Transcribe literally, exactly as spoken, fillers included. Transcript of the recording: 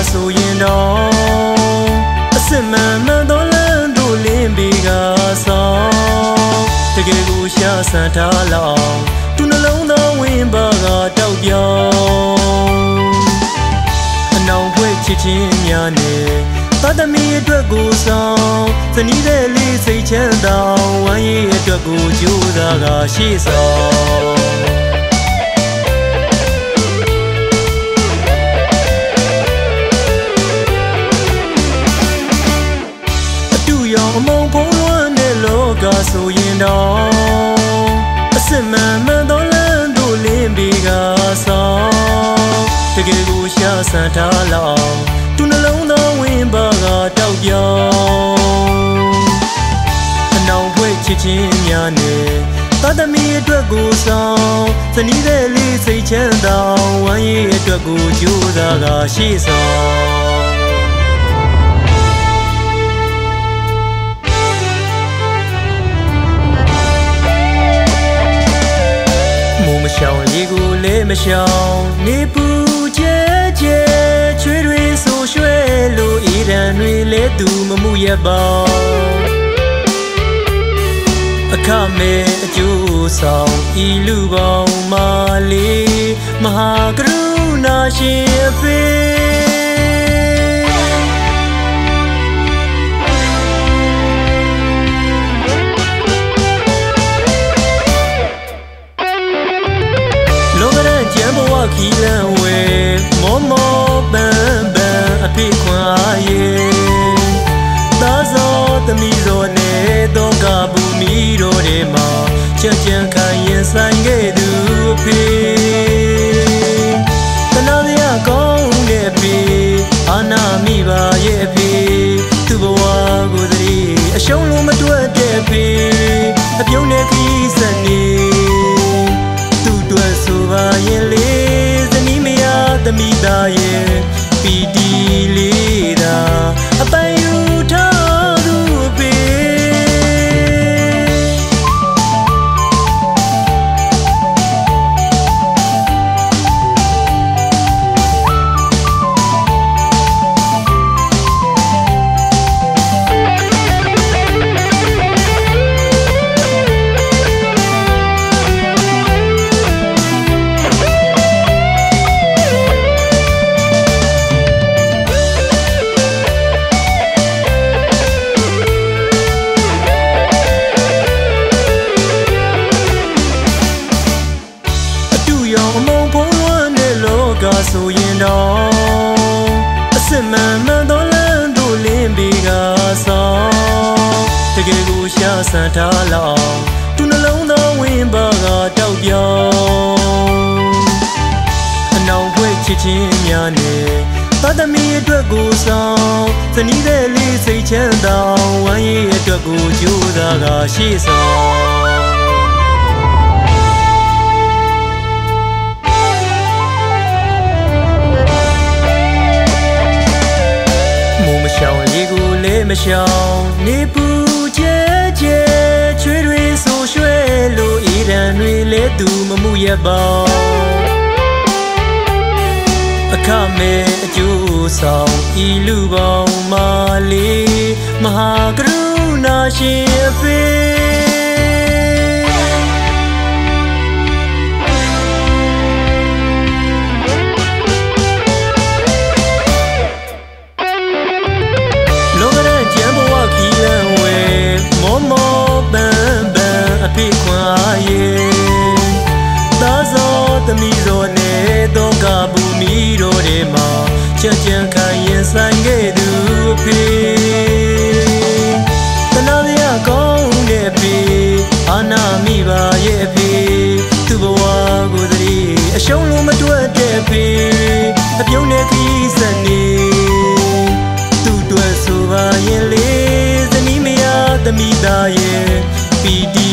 ဆိုရင်တော့အစစ်မှန်မှန်သောလမ်းတို့လင်းပြီးကဆောင်တကယ်ကိုရှာဆန်ထားလောက်သူနှလုံးသားဝင်ပါကတောက်ပြောင်းအနောင်ဖွဲ့ချစ်ချင်းများနဲ့သားသမီးအတွက်ကိုဆောင်ဇနီးတဲ့လေးစိတ်ချမ်းသာဝမ်းရည်အတွက်ကိုကြိုးစားကရှေ့ဆောင်အမုံဖုံးလွှမ်းတဲ့လောကဆိုရင်တော့အစစ်မှန်မှန်သောလမ်းတို့လင်းပြီးကဆောင်တကယ်ကိုရှာဆန်ထားလောက်သူနှလုံးသားဝင်ပါကတောက်ပြောင်းအနောင်ဖွဲ့ချစ်ချင်းများနဲ့သားသမီးအတွက်ကိုဆောင်ဇနီးတဲ့လေးစိတ်ချမ်းသာဝမ်းရည်အတွက်ကိုကြိုးစားကရှေ့ဆောင်မရှောင်လေးကိုလည်းမရှောင်နေပူကျဲကျဲချွေးတွေဆိုရွှဲလို့ဤရန်တွေလဲသူမမှုရပါအခမဲ့အကျိုးဆောင်ဤလူပေါင်းမာလေးမဟာကရုဏာရှင်အဖေခီလန်ဝဲမောမောပန်းပန်းအဖေခွန်အားရဲ့သားစောသမီးစောနဲ့တော့ကပူမီတို့တွေမှာချက်ချန်ခံရင်ဆိုင်ခဲ့သူအဖေတနာစရာကောင်းတဲ့အဖေအာနာမိပါရဲ့အဖေသူ့ဘဝကိုသတိအရှုံးလုံးမတွက်တဲ့အဖေအပြုံးနဲ့ခီးစနေသူ့အတွက်ဆိုပါရင်လေသမီးသားရဲ့ပီတီလေးသာအပိုင်ယူထားသူအဖေဆိုရင်တော့အစစ်မှန်မှန်သောလမ်းတို့လင်းပြီးကဆောင်တကယ်ကိုရှာဆန်ထားလောက်သူနှလုံးသားဝင်ပါကတောက်ပြောင်းအနောင်ဖွဲ့ချစ်ချင်းများနဲ့သားသမီးအတွက်ကိုဆောင်ဇနီးတဲ့လေးစိတ်ချမ်းသာဝမ်းရည်အတွက်ကိုကြိုးစားကရှေ့ဆောင်ရှောင်လေးကိုလည်းမရှောင်နေပူကျဲကျဲချွေးတွေဆိုရွှဲလို့ဤရန်တွေလဲသူမမှုရပါအခမဲ့အကျိုးဆောင်ဤလူပေါင်းမာလေးမဟာကရုဏာရှင်အဖေအဖေခွန်အားရဲ့သားစောသမီးစောနဲ့တော့ကပူမီတို့တွေမှာချက်ချန်ခံရင်ဆိုင်ခဲ့သူအဖေတနာစရာကောင်းတဲ့အဖေအာနာမိပါရဲ့အဖေသူ့ဘဝကိုသတိအရှုံးလုံးမတွက်တဲ့အဖေအပြုံးနဲ့ခီးစနေသူ့အတွက်ဆိုပါရင်လေဇနီးမယားသမီးသားရဲ့ပီတီ